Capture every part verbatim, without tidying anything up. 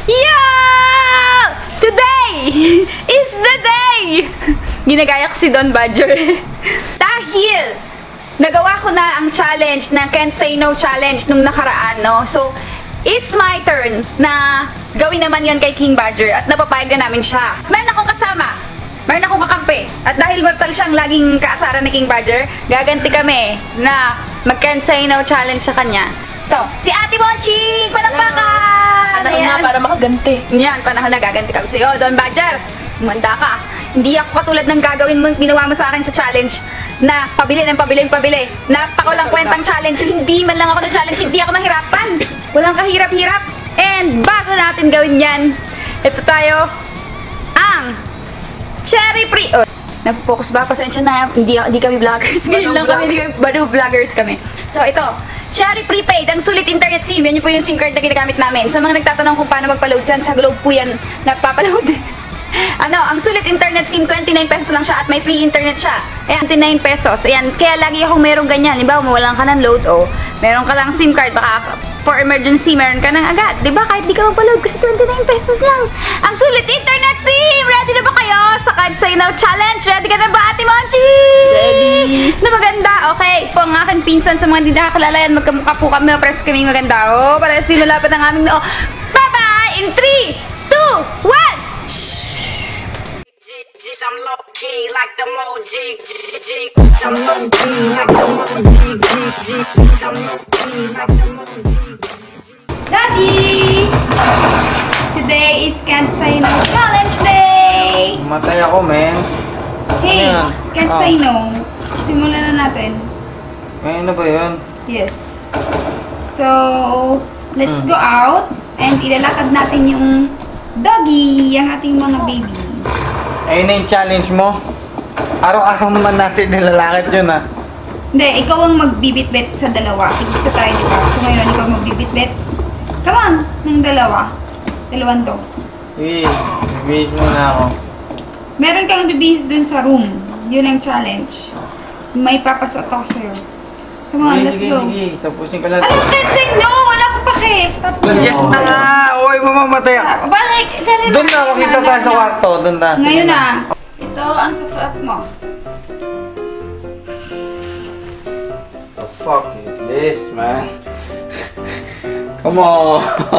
Yeah! Today is the day! Ginagaya ko si Don Badger. Dahil nagawa ko na ang challenge na Can't Say No challenge nung nakaraan, no? So, it's my turn na gawin naman yon kay King Badger at napapayag na namin siya. Meron akong kasama, meron akong kakampi. At dahil mortal siyang laging kaasaran ni King Badger, gaganti kami na mag-Can't Say No challenge sa kanya. So, si Ate Monching! Palakpakan! Panahon na para makaganti. Yan, panahon na gaganti kami sa'yo. Don Badger, umanda ka. Hindi ako katulad ng gagawin mo, ginawa mo sa akin sa challenge na pabili ng pabili ng pabili. Napakawalang kwentang challenge. Hindi man lang ako na challenge, hindi ako nahirapan. Walang kahirap-hirap. And bago natin gawin yan, ito tayo, ang Cherry Pre... Oh, napofocus ba? Pasensya na, hindi, hindi kami vloggers. Ngayon lang kami, hindi kami, bado vloggers kami. So ito, Cherry Prepaid, ang sulit internet SIM. Yan yung po yung SIM card na ginagamit namin. Sa mga nagtatanong kung paano magpa-load dyan, sa Globe po yan, napapaload. Ano, ang sulit internet SIM, twenty-nine pesos lang siya at may free internet siya. Ayan, twenty-nine pesos. Ayan, kaya lagi akong merong ganyan. Diba, mawalan ka ng load o meron ka lang SIM card, baka for emergency, meron ka ng agad. Diba, kahit di ka magpa-load kasi twenty-nine pesos lang. Ang sulit internet SIM! Ready na ba kayo sa Can't Say No challenge? Ready ka na ba, Ate Monchi? Ready! Na maganda, okay. Po ang aking pinsan sa mga hindi nakakilala yan, magkamukha po kami, press kaming maganda. Oh, parehas din malapit ang aming, oh. Bye-bye! In three, two, one! I'm low key like the Moji. I'm low key like the Moji. I'm low key like the Moji. Daddy! Today is Can't Say No challenge day! Matay ako, men. Hey, Ano yan? Can't Oh. Say No. Simulan na natin. May ano ba yun? Yes. So, let's go out and ilalakad natin yung doggy, ang ating mga baby. Ayun na yung challenge mo. Araw-araw naman natin nilalakad yun, ha? Hindi, ikaw ang magbibit-bit sa dalawa. Isa tayo, di ba? So ngayon, ikaw magbibit-bit. Come on! Ng dalawa. Dalawan to. Sige, bibihis muna ako. Meron kang bibihis dun sa room. Yun ang challenge. May papasok ako sa'yo. Come on, Sige, let's sige, go. sige. Tapusin ka lang. Ano, can't say no! Wala akong pake! Stop mo. Yes na nga! Uy, mamamatay ako. Stop. Bakit? Dali Doon na, makita pa sa kwarto. Doon na. Sige Ngayon na. Ito ang sasuot mo. The fuck is this, man? Come on!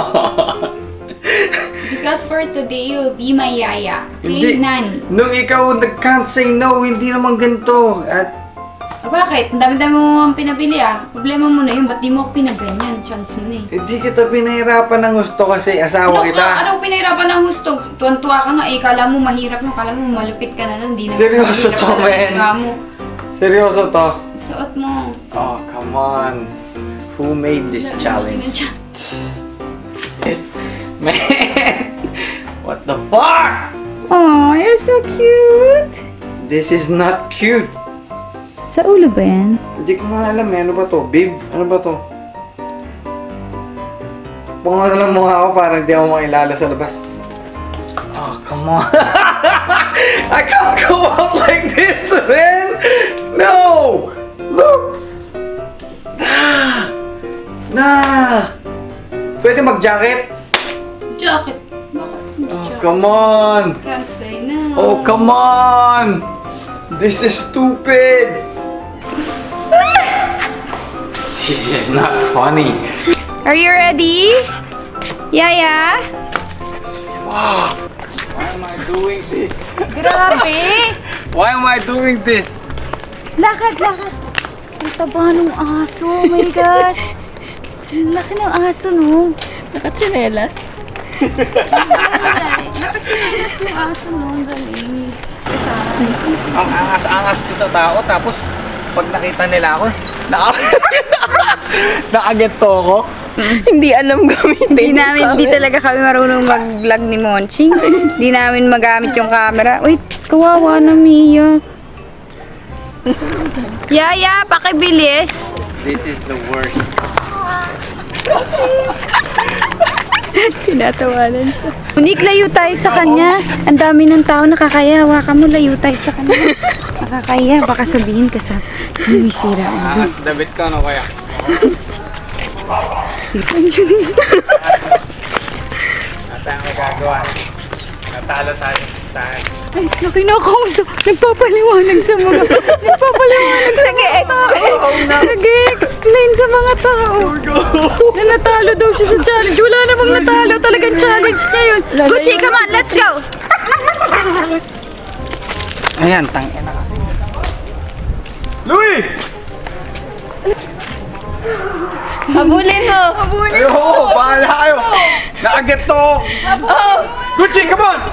Because for today, you'll be my yaya. Hindi. Okay, Nani? Nung ikaw nag-can't say no, hindi naman ganito. At O bakit? Ang dami-dami mo ang pinabili ah. Problema mo na yun, ba't di mo ako pinaganyan? Chance mo na eh. hindi kita pinahirapan ng gusto kasi Ano asawa kita. ka? Anong pinahirapan ng gusto? Tuwan-tuwa ka nga eh. Kala mo mahirap na. Kala mo malupit ka na nun. Di na Seryoso mahirap to, na man. ginawa mo. Seryoso to. Suot mo. Oh, come on. Who made this challenge? This man. What the fuck? Oh, you're so cute. This is not cute. Sa ulo ba yan? Hindi ko nga alam eh. Ano ba to? Babe? Ano ba to? Punga lang mukha ako para hindi ako makilala sa labas. Oh, come on. I can't go out like this, man. No! Look! Nah! Nah! Pwede mag-jacket? Jacket. Bakit? Oh, come on! Can't say no. Oh, come on! This is stupid! This is not funny. Are you ready? Yaya? Fuck! Why am I doing this? Grabe! Why am I doing this? Lakad, lakad. Ang taba ng aso. Oh my gosh. Ang laki ng aso, no? Nakatsinelas. Nakachinelas yung aso, no? Ang galing. Kasama. Ang angas-angas ko sa tao, tapos pag nakita nila ako, naka... nakageto ako. Hindi alam gamitin. Hindi namin, hindi talaga kami marunong mag-vlog ni Monching. Hindi namin magamit yung camera. Wait, kawawa na Mia. Yaya, pakibilis. This is the worst. Tinatawanan siya. Unik, layo tayo sa kanya. Ang dami ng tao nakakaya. Hawakan mo, layo tayo sa kanya. Nakakaya. Baka sabihin ka sa may sira. Ah, David ka, no kaya? tayong magagawa. Natalo tayo sa tayo. Ay, nakinakausap. Nagpapaliwanag sa mga... nagpapaliwanag sa mga tao. Nag-explain sa mga tao. Na natalo daw siya sa challenge. Wala namang natalo. Talagang challenge niya yun. Gucci, come on, let's go! Ayan, tangin na kasi. Louie! Habulin mo. Ayoko, bahala kayo. Nakaget to. Oh. Gucci, come on!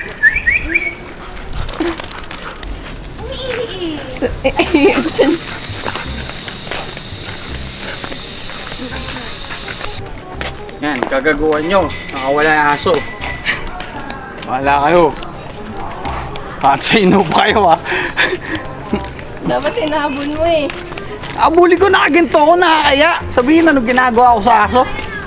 Yan, gagaguhan nyo. Nakawala yung aso. Bahala kayo. Kahit sino pa kayo ah. Dapat inahabol mo eh. Abuli ko, nakaginto ako, nakakaya. Sabihin ano ginagawa ko sa aso.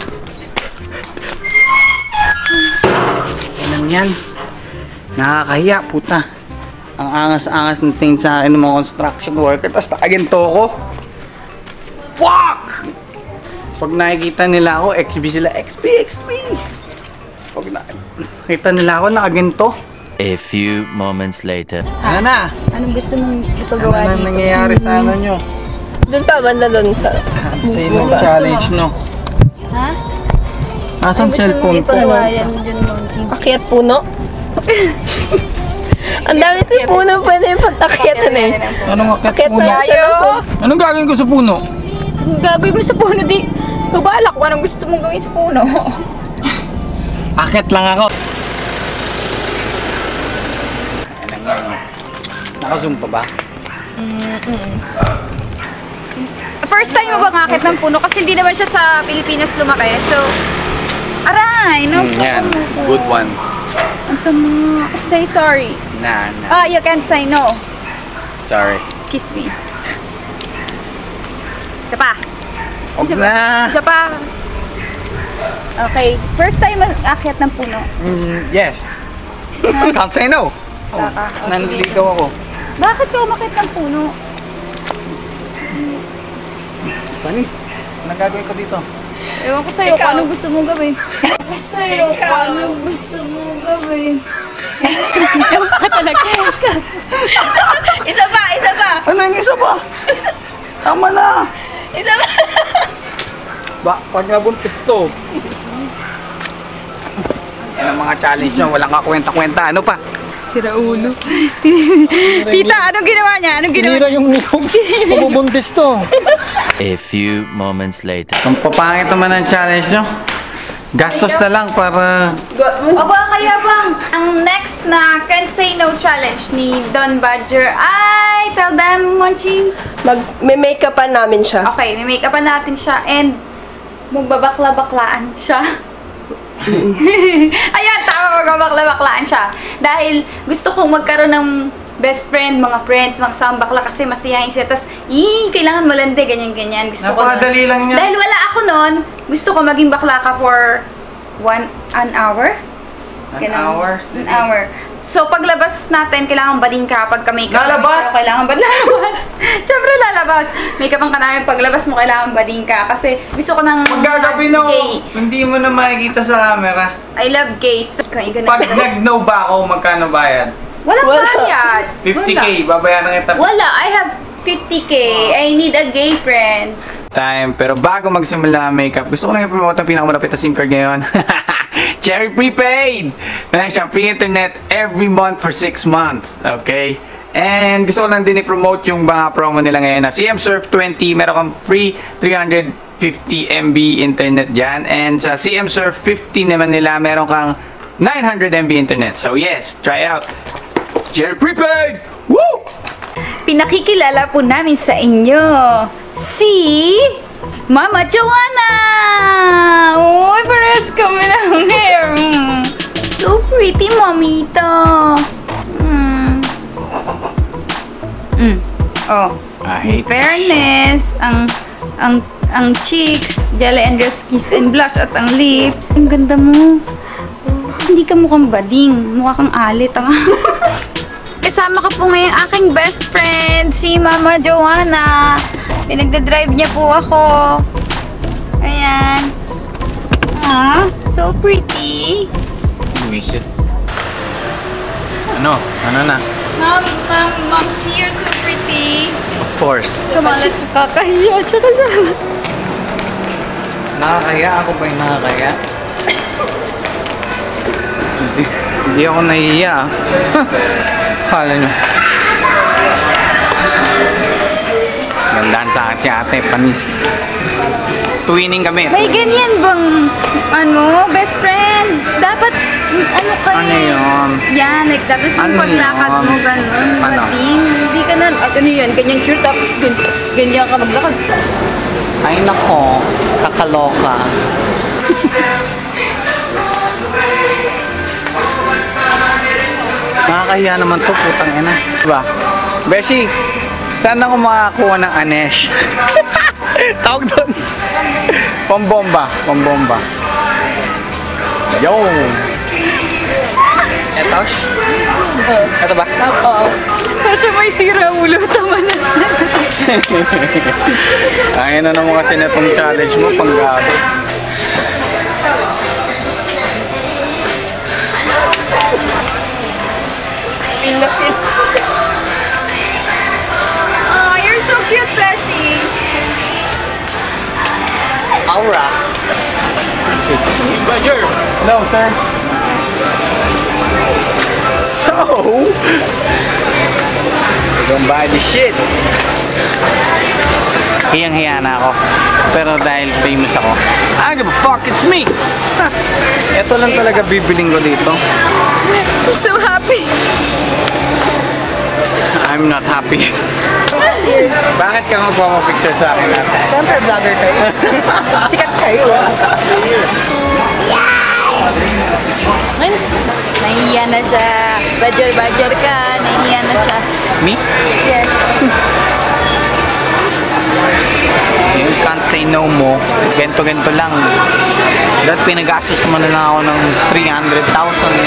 Yan yan. Nakakahiya, puta. Ang angas-angas ng tingin sa akin ng mga construction worker. Tapos nakaginto ako. Fuck! Pag nakikita nila ako, X B sila. X B, X B! Pag nakikita nila ako, nakaginto. A few moments later. Ano na? Anong gusto mong Ano ipagawa na dito? nangyayari sa ano nyo? Doon pa, banda doon sa... Sino challenge no? Ha? Asan Anong gusto mong cellphone ko? ipagawa yan dyan, Monjing? Akyat puno. Ang dami sa puno, pwede yung pagtakyatan eh. Anong akit Akyat puno? tayo siya ng puno. Anong gagawin ko sa puno? Anong gagawin mo sa puno? Di, kabala ko anong gusto mong gawin sa puno. Akit lang ako. Naka-zoom pa ba? First time mo bang akit ng puno? Kasi hindi naman siya sa Pilipinas lumaki. So, aray, no? Good one. Ang sama. Say sorry. Nah, nah. Ah, you can't say no. Sorry. Kiss me. Isa pa. Huwag na. Isa pa. Okay. First time mo akit ng puno. Mm, yes. Can't say no. Saka. Oh, sige. Nanligaw ako. Bakit ka umakit ng puno? Panis. Anong gagawin ko dito? Ewan ko sa'yo kung anong gusto mong gawin. Ewan ko sa'yo kung anong gusto mong gawin. Ewan ka talaga. Isa pa, isa pa. Ano yung isa pa? Tama na. Isa pa. Ba, pag nabuntis to. Yan ang mga challenge nyo. Walang kakwenta-kwenta. Ano pa? Sira ulo. Tita, anong ginawa niya? Anong ginawa niya? yung mabubuntis to. A few moments later. Ang papangit naman ang challenge nyo. Gastos na lang para... Aba, kaya bang ang next na Can't Say No challenge ni Don Badger ay, tell them, Monchi. Mag, may make-upan namin siya. Okay, may make-upan natin siya and magbabakla-baklaan siya. Ayan, tama, magbabakla-baklaan siya. Dahil gusto kong magkaroon ng best friend, mga friends, mga kasama bakla kasi masiyahin siya. Tapos, ii, kailangan malandi, ganyan-ganyan. Gusto ko nun. Napakadali lang yan. Dahil wala ako nun, gusto ko maging bakla ka for one, an hour? An Ganun. hour? An hour. So, paglabas natin, kailangan bading ka pagka make up. Lalabas? Kailangan ba lalabas? Siyempre lalabas. Make up ang ka namin, paglabas mo, kailangan bading ka. Kasi gusto ko ng Maggagabi na gay. ako. Hindi mo na makikita sa camera. I love gays. Kaya ganun. Pag nag-no ba ako, magkano bayad? Walang Wala. bayad. fifty K, babayaran kita. Wala. I have fifty K. I need a gay friend. Time. Pero bago magsimula ang makeup, gusto ko lang i-promote ang pinakamalapit na SIM card ngayon. Cherry Prepaid! Meron siyang free internet every month for six months. Okay? And gusto ko lang din i-promote yung mga promo nila ngayon na C M Surf twenty. Meron kang free three hundred fifty megabytes internet dyan. And sa C M Surf fifty naman nila, meron kang nine hundred megabytes internet. So yes, try out Cherry Prepaid! Woo! Pinakikilala po namin sa inyo si Mama Joanna! Uy, parehas kami ng hair. Mm. So pretty, mamito. Mm. Mm. Oh. I hate Fairness, ang ang ang cheeks, Jelly and Rose Kiss and Blush at ang lips. Ang ganda mo. Hindi ka mukhang bading, mukha kang alit. Ang kasama ka po ngayon aking best friend, si Mama Joanna. Pinagdadrive niya po ako. Ayan. Ah, so pretty. miss it. Ano? Ano na? Mom, mom, mom, she, you're so pretty. Of course. Come on, let's kakahiya siya kasama. Nakakaya? Ako ba yung nakakaya? hindi, hindi ako nahihiya. ah. Kala nyo. Gandaan sa akin si ate, panis. Twinning kami. May ganyan bang, ano, best friend? Dapat, ano kayo? Ano yun? Yan, like, tapos yung Ano paglakad yun? mo, ganun, Ano? mating. Hindi ka na, ah, ano yun, ganyan shirt, tapos gan- ganyan ka maglakad. Ay nako, kakaloka. Nakakahiya naman to, putang ina. Diba? Beshi, saan ako makakuha ng Anesh? Tawag doon. Pambomba, pambomba. Yo! Eto? Eto ba? Oo. Pero siya may sira ulo, tama na. Kaya na naman kasi na itong challenge mo, panggabo. Feel na feel. Oh, you're so cute, Beshi. Aura. No, sir. So, we're gonna buy this shit. Hiyang-hiya na ako. Pero dahil famous ako, I don't give a fuck, it's me! Ha, ito lang talaga bibiling ko dito. I'm so happy. I'm not happy. Bakit ka magpapapicture sa akin natin? Siyempre, vlogger kayo. Sikat kayo. Ay, nahihiya na siya. Badger-badger ka, nahihiya na siya. Me? Yes. You can't say no mo. Ganto-ganto lang. Dahil pinag-asos mo na lang ako ng three hundred thousand.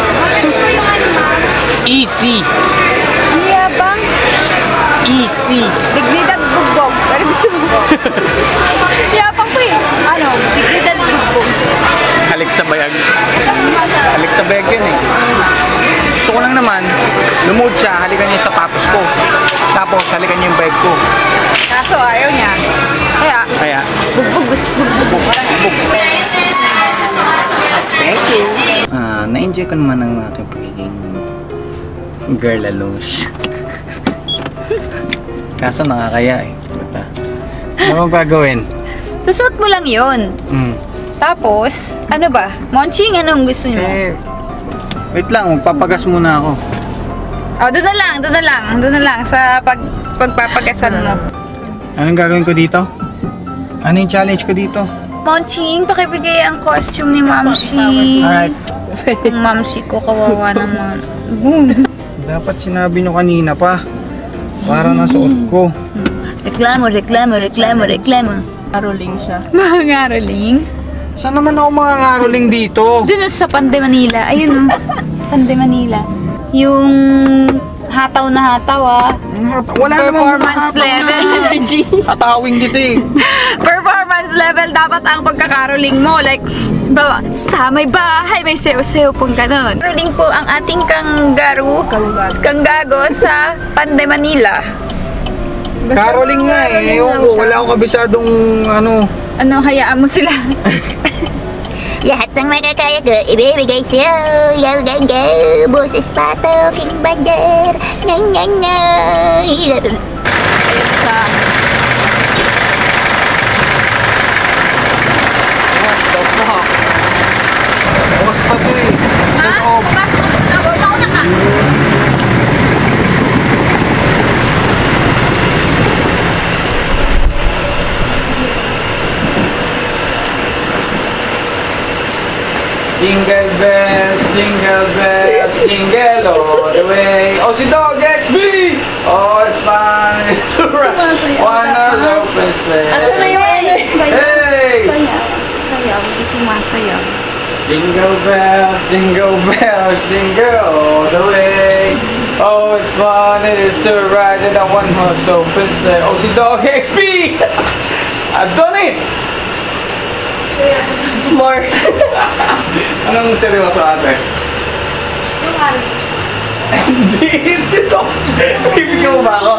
Easy! Ang yabang. Easy! Dignidad bugbog. Pero gusto mo. Yabang ko eh. Ano? Dignidad bugbog. Halik sa bayag. Halik sa bayag yun eh. Gusto ko lang naman, lumuod siya, halikan niya yung sapatos ko. Tapos, halikan niya yung bayag ko. Kaso ayaw niya. Kaya, Kaya, bugbog gusto bugbog. thank you. Ah, na-enjoy ko naman ang aking pagiging girl alone. Kaso nakakaya eh. Buta. Ano bang gagawin? Susuot mo lang yun. Hmm. Tapos, ano ba? Monching, anong gusto niyo? Eh, wait lang, magpapagas muna ako. Oh, doon na lang, doon na lang, doon na lang sa pag pagpapagasan mo. Anong gagawin ko dito? Ano yung challenge ko dito? Monching, pakibigay ang costume ni Mamsi. Alright. Ang Mamsi ko, kawawa naman. Boom! Dapat sinabi nyo kanina pa. Para nasuot ko. Reklamo, reklamo, reklamo, reklamo. Rolling siya. Mga ngaroling. Saan naman ako mga ngaroling dito? Doon sa Pande Manila. Ayun o. Pande Manila. Yung hataw na hataw ah. Wala namang Performance level. Energy. Hatawing dito eh. Performance level dapat ang pagkakaroling mo. Like, bawa, sa may bahay, may sew-sew pong ganon. Caroling po ang ating kanggaru, kanggago sa Pande Manila. Caroling nga eh. Ewan ko, wala akong kabisadong ano. Ano, hayaan mo sila. Lahat ng makakaya ko, ibibigay sa'yo. Yaw, yaw, yaw. Boses pato, kining bander. Nyang, nyang, nyang. Ayun siya. What the fuck? Bukas pa to eh. Sa Ha? loob. Pasok mo sa loob. Mauna ka. Jingle bells, jingle bells, jingle all the way. Oh, si Dog X B! Oh, it's fun, it's alright. One of open sleigh. Ano na yung energy? Hey! Sayaw. Sayaw. Hindi sumasayaw. Jingle bells, jingle bells, jingle all the way. Oh, it's fun, it is to ride in a one-horse open sleigh. Oh, si Dog X B! I've done it! More. Anong seryoso ate? mahal. Hindi, hindi to. Bibigyan mo ba ako?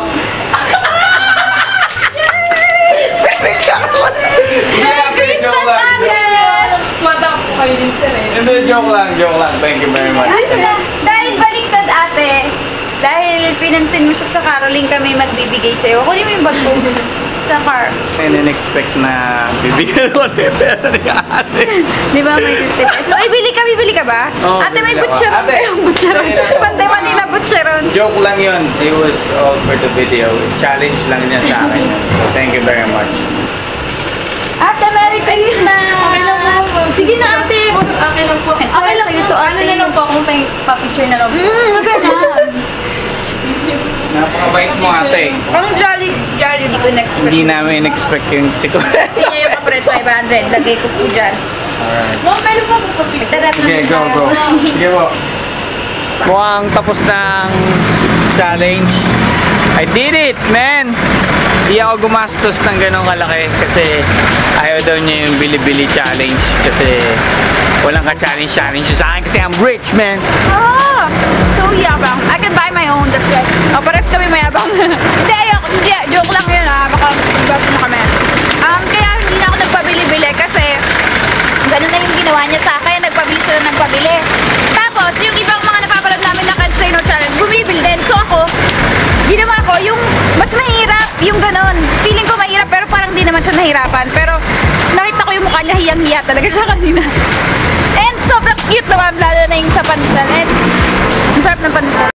Bibigyan ako. Merry Christmas, Uncle! Mata ko kayo din sir eh. Hindi, joke lang, joke lang. Thank you very much. Ay, sila, dahil baliktad ate, dahil pinansin mo siya sa caroling kami magbibigay sa'yo. Kunin mo yung bag mo sa car. In-expect na bibigyan ko na yung pera ni ate. Di ba may fifty pesos? Ay, bili ka, bibili ka ba? Oo, ate, may bibili ako. butcheron. Ate, Ay, butcheron. bibili ako. Pantay Manila butcheron. Joke lang yun. It was all for the video. Challenge lang niya sa akin. So, thank you very much. Ate, Merry Christmas! Okay lang po. Sige na, ate. Okay lang po. Okay lang Sa'yo po, to. Ano ate. na lang po kung may pa-picture na lang po. Hmm, maganda. Napakabait mo ate. Ang jolly, jolly, di ko na-expect. Hindi namin in-expect yung sikuro. Hindi niya yung kapres five hundred. Lagay ko po dyan. Alright. Ma'am, pwede po po pa-picture. Sarap Okay, go, go. Sige po. Mukhang tapos ng challenge. I did it, man! Hindi ako gumastos ng ganong kalaki kasi ayaw daw niya yung bili-bili challenge kasi walang ka-challenge challenge sa akin kasi I'm rich, man! Ah! So yabang. I can buy my own. That's right. O, pares kami mayabang. Hindi, ayoko. Hindi, joke lang yun ah. Baka ibas mo kami. Um, kaya hindi na ako nagpabili-bili kasi ganun na yung ginawa niya sa akin. Nagpabili siya ng pabili. Tapos, yung ibang mga napapalad namin na Can't Say No Challenge, bumibili din. So ako, ginawa ko yung mas mahirap, yung ganun. Feeling ko mahirap pero parang di naman siya nahirapan. Pero nakita ko yung mukha niya, hiyang-hiya talaga siya kanina. And sobrang cute naman, lalo na yung sa pandesal. And ang sarap ng pandesal.